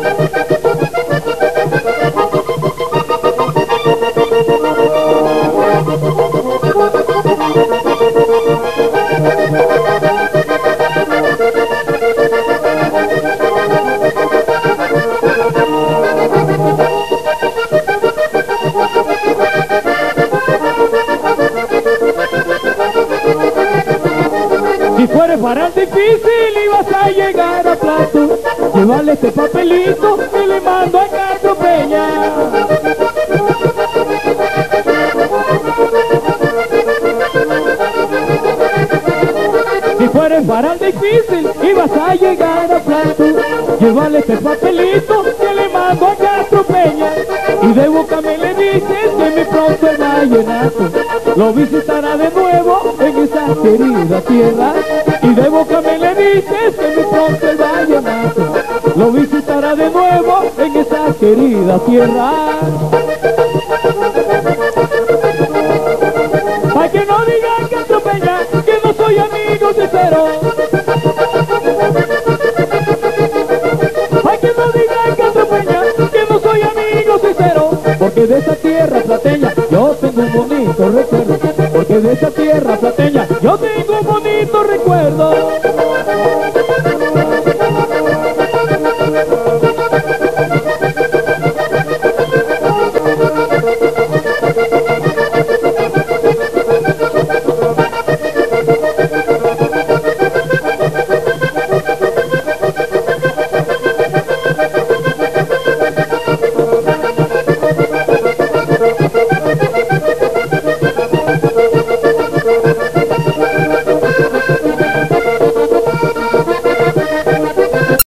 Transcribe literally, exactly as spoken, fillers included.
Si fueres para el difícil y vas a llegar a plato, llévale este papelito y le mando a Castro Peña. Si fueres para el difícil y vas a llegar a plato, llévale este papelito que le mando a Castro Peña. Y de boca me le dices que mi pronto el vallenato lo visitará de nuevo en esa querida tierra. Y de boca me le dices que mi pronto el vallenato lo visitará de nuevo en esa querida tierra. Pa' que no digan Castro Peña que no soy amigo sincero. Pa' que no digan Castro Peña que no soy amigo sincero. Porque de esa tierra plateña yo tengo un bonito recuerdo. Porque de esa tierra plateña yo tengo un bonito recuerdo.